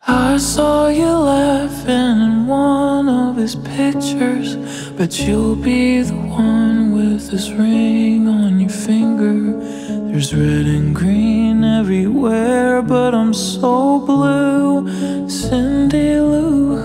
I saw you laughing in one of his pictures, but you'll be the one with this ring on your finger. There's red and green everywhere, but I'm so blue, Cindy Lou.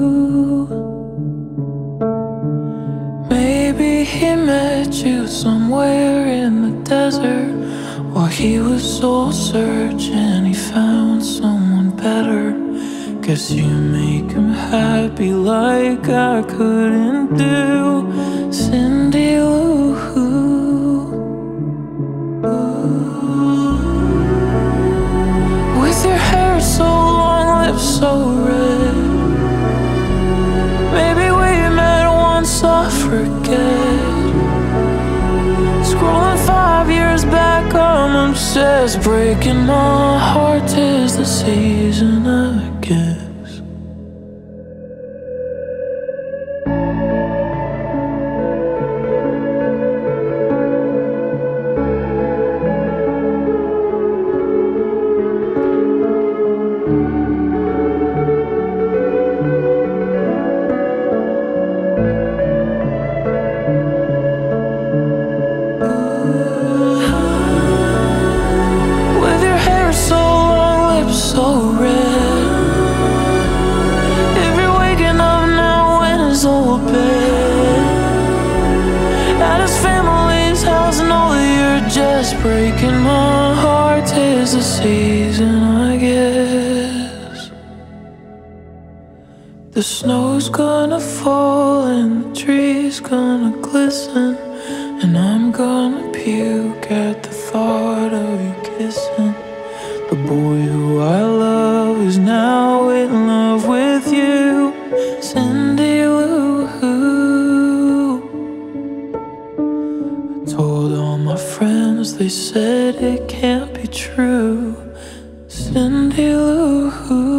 Maybe he met you somewhere in the desert, while he was soul searching, he found someone better. Guess you make him happy like I couldn't do, Cindy Lou. With your hair so long, lips so red, maybe we met once, I forget. Scrolling 5 years back, I'm obsessed. Breaking my heart, 'tis the season, I guess. So red, if you're waking up now in his old bed, at his family's house, know that you're just breaking my heart. 'Tis the season, I guess. The snow's gonna fall and the trees gonna glisten, and I'm gonna puke at the thought of you kissing the boy who I love is now in love with you, Cindy Lou. I told all my friends, they said it can't be true, Cindy Lou.